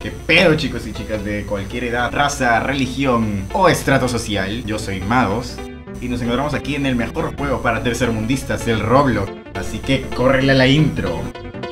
¿Qué pedo, chicos y chicas de cualquier edad, raza, religión o estrato social? Yo soy Magos y nos encontramos aquí en el mejor juego para tercermundistas, el Roblox. Así que córrele a la intro.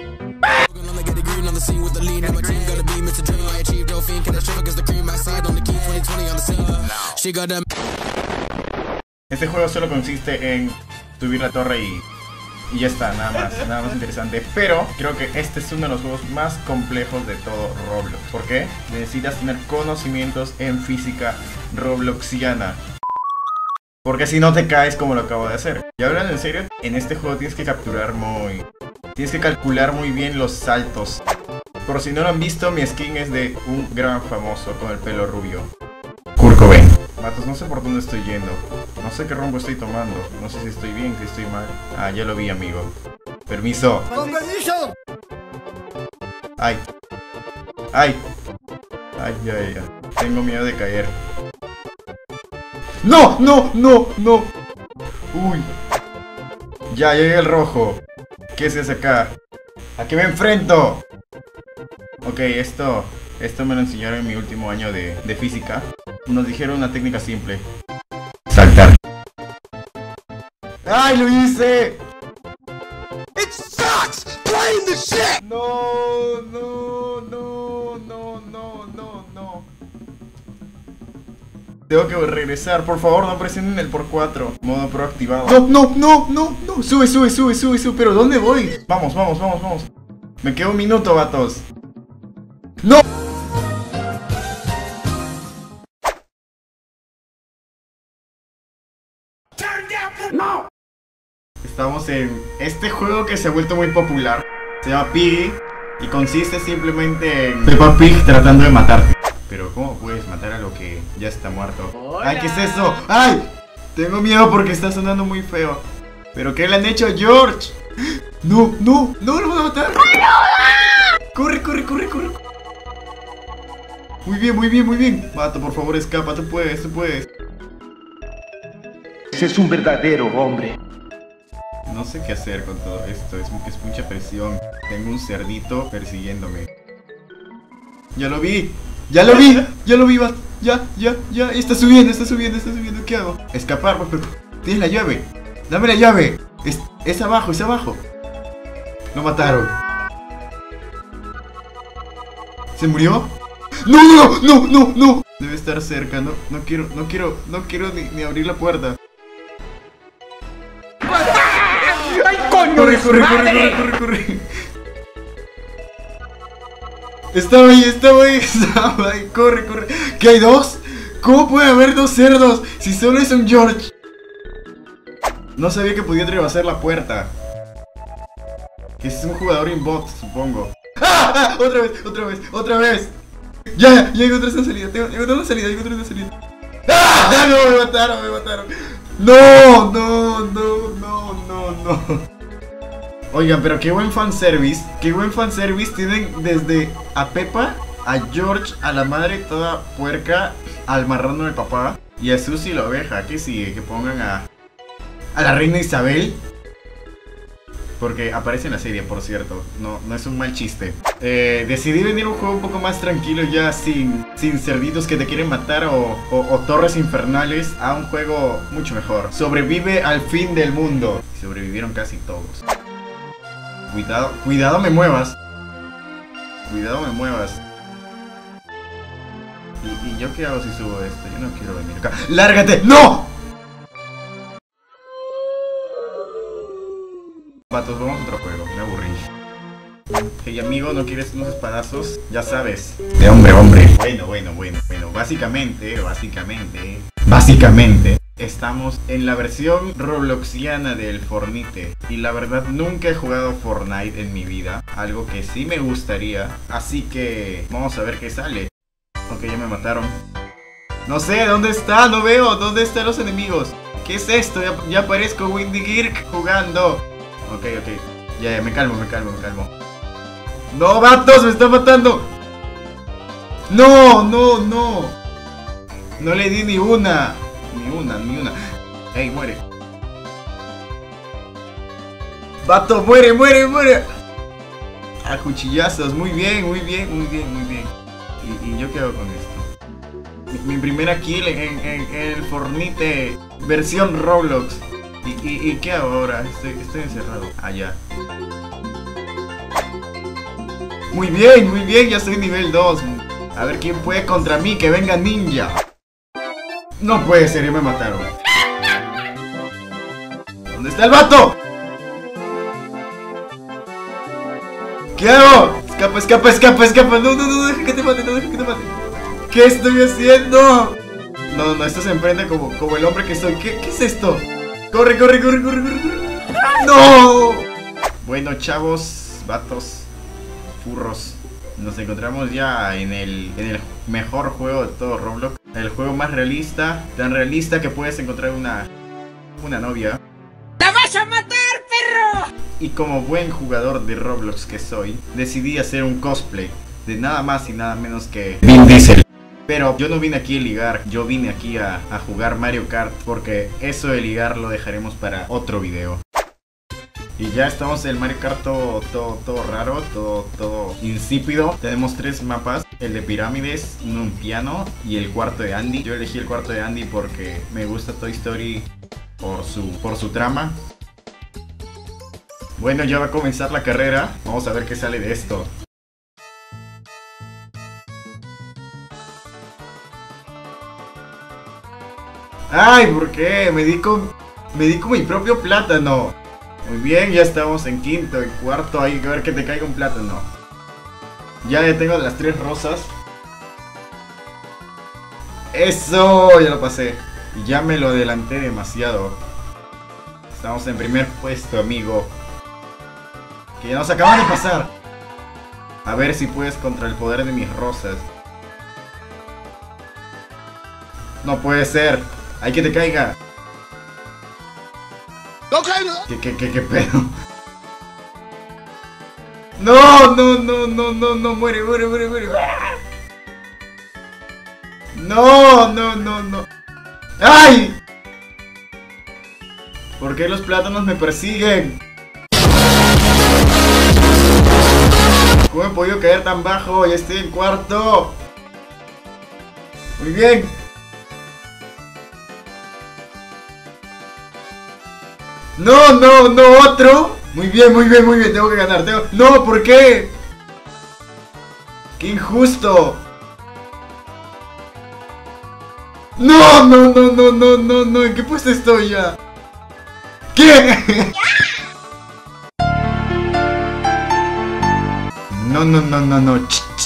Este juego solo consiste en subir la torre y ya está, nada más interesante. Pero creo que este es uno de los juegos más complejos de todo Roblox. ¿Por qué? Necesitas tener conocimientos en física robloxiana, porque si no te caes como lo acabo de hacer. Y hablando en serio, en este juego tienes que calcular muy bien los saltos. Por si no lo han visto, mi skin es de un gran famoso con el pelo rubio, Kurt Cobain. Matos, no sé por dónde estoy yendo. No sé qué rumbo estoy tomando. No sé si estoy bien, si estoy mal. Ah, ya lo vi, amigo. Permiso. ¡Con permiso! Ay. Ay. Ay, ya. Tengo miedo de caer. ¡No! ¡No! Uy. Ya llegué al rojo. ¿Qué se hace acá? ¿A qué me enfrento? Ok, esto me lo enseñaron en mi último año de física. Nos dijeron una técnica simple: saltar. ¡Ay, lo hice! It sucks playing the shit. No. Tengo que regresar, por favor, no presionen el por 4. Modo pro activado. No. Sube, pero ¿dónde voy? Vamos. Me queda un minuto, vatos. ¡No! ¡No! Estamos en este juego que se ha vuelto muy popular. Se llama Piggy y consiste simplemente en Peppa Pig tratando de matarte. Pero ¿cómo puedes matar a lo que ya está muerto? ¡Ay, qué es eso! ¡Ay! Tengo miedo porque está sonando muy feo. ¿Pero qué le han hecho a George? ¡No lo van a matar! ¡Corre! Muy bien. Vato, por favor, escapa, tú puedes. Ese es un verdadero hombre. No sé qué hacer con todo esto, es mucha presión. Tengo un cerdito persiguiéndome. Ya lo vi, vato. Ya, está subiendo, ¿qué hago? Escapar, pero tienes la llave. Dame la llave. Es abajo. Lo mataron. ¿Se murió? No. Debe estar cerca, no quiero ni abrir la puerta. ¡Ay, coño! Corre. Estaba ahí, corre. ¿Qué hay dos? ¿Cómo puede haber dos cerdos si solo es un George? No sabía que podía atravesar la puerta. Que es un jugador inbot, supongo. ¡Ah! Otra vez. Ya encontré una salida. Encontré una salida. ¡Ah! No, me mataron. No. Oigan, pero qué buen fanservice. Tienen desde a Peppa, a George, a la madre toda puerca, al marrano del papá y a Susie la oveja. ¿Qué sigue? Que pongan a la reina Isabel, porque aparece en la serie, por cierto. No es un mal chiste. Decidí venir a un juego un poco más tranquilo, ya sin cerditos que te quieren matar o torres infernales, a un juego mucho mejor. Sobrevive al fin del mundo. Sobrevivieron casi todos. Cuidado me muevas. ¿Y yo qué hago si subo esto? Yo no quiero venir acá. ¡Lárgate! ¡No! Vatos, vamos a otro juego, me aburrí. Hey amigo, ¿no quieres unos espadazos? Ya sabes. De hombre. Bueno, básicamente estamos en la versión robloxiana del Fortnite. Y la verdad nunca he jugado Fortnite en mi vida, algo que sí me gustaría. Así que vamos a ver qué sale. Ok, ya me mataron. No sé, ¿dónde está? No veo, ¿dónde están los enemigos? ¿Qué es esto? Ya aparezco Windy Girk jugando. Ok, ya, me calmo. ¡No, vatos! ¡Me está matando! ¡No! No le di ni una. ¡Ey, muere! ¡Vato, muere! A cuchillazos, muy bien. ¿Y yo qué hago con esto? Mi primera kill en el Fortnite versión Roblox. ¿Y qué hago ahora? Estoy encerrado. Allá. Muy bien, ya soy nivel 2. A ver quién puede contra mí, que venga ninja. No puede ser, ya me mataron. ¿Dónde está el vato? ¿Qué hago? Escapa. No, deja que te mate, ¿Qué estoy haciendo? No, esto se emprende como el hombre que soy. ¿Qué es esto? Corre. ¡No! Bueno, chavos, vatos, furros, nos encontramos ya en el mejor juego de todo Roblox. El juego más realista, tan realista que puedes encontrar una novia. ¡La vas a matar, perro! Y como buen jugador de Roblox que soy, decidí hacer un cosplay de nada más y nada menos que Vin Diesel. Pero yo no vine aquí a ligar, yo vine aquí a jugar Mario Kart, porque eso de ligar lo dejaremos para otro video. Y ya estamos en el Mario Kart todo raro, todo insípido. Tenemos 3 mapas, el de pirámides, un piano y el cuarto de Andy. Yo elegí el cuarto de Andy porque me gusta Toy Story por su trama. Bueno, ya va a comenzar la carrera, vamos a ver qué sale de esto. ¡Ay! ¿Por qué? Me di con mi propio plátano. Muy bien, ya estamos en quinto, en cuarto. Hay que ver que te caiga un plátano. Ya tengo las 3 rosas. ¡Eso! Ya lo pasé. Y ya me lo adelanté demasiado. Estamos en primer puesto, amigo. Que ya nos acaban de pasar. A ver si puedes contra el poder de mis rosas. No puede ser. ¡Hay que te caiga! No caiga. ¿Qué pedo? No, muere. No. ¡Ay! ¿Por qué los plátanos me persiguen? ¿Cómo he podido caer tan bajo? Ya estoy en cuarto. Muy bien. No, otro. Muy bien, tengo que ganar. No, ¿por qué? ¡Qué injusto! No, ¿en qué puesto estoy ya? ¿Qué? No.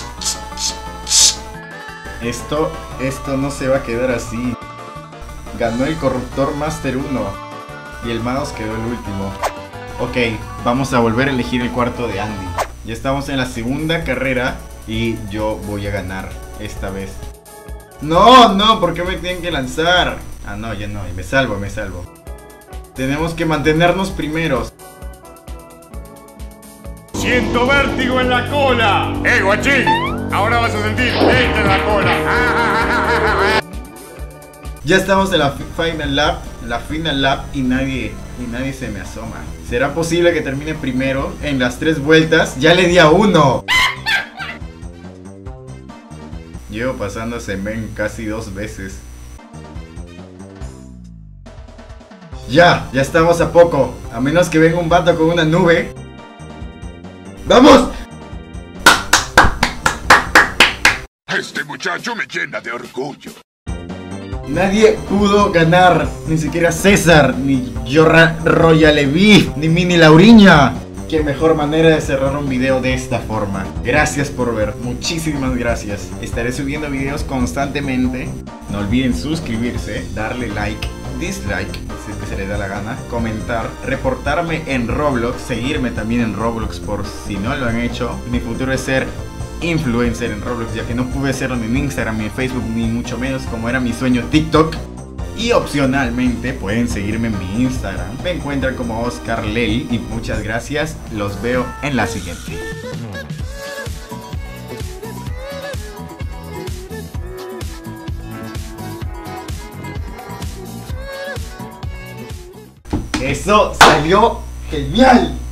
Esto no se va a quedar así. Ganó el Corruptor Master 1. Y el mouse quedó el último. Ok, vamos a volver a elegir el cuarto de Andy. Ya estamos en la segunda carrera y yo voy a ganar esta vez. No, ¿por qué me tienen que lanzar? Ah, no, ya no, me salvo. Tenemos que mantenernos primeros. Siento vértigo en la cola. Guachín! Ahora vas a sentir este en la cola. Ya estamos en la final lap y nadie se me asoma. ¿Será posible que termine primero en las 3 vueltas? Ya le di a 1. Llevo pasando Semen casi 2 veces. Ya estamos a poco. A menos que venga un vato con una nube. ¡Vamos! Este muchacho me llena de orgullo. Nadie pudo ganar, ni siquiera César, ni Jorra Royaleví, ni Mini Lauriña. Qué mejor manera de cerrar un video de esta forma. Gracias por ver, muchísimas gracias. Estaré subiendo videos constantemente. No olviden suscribirse, darle like, dislike, si es que se les da la gana, comentar, reportarme en Roblox, seguirme también en Roblox por si no lo han hecho. Mi futuro es ser influencer en Roblox, ya que no pude serlo ni en Instagram ni en Facebook, ni mucho menos como era mi sueño TikTok. Y opcionalmente pueden seguirme en mi Instagram, me encuentran como Oscar Lely. Y muchas gracias, los veo en la siguiente. Eso salió genial.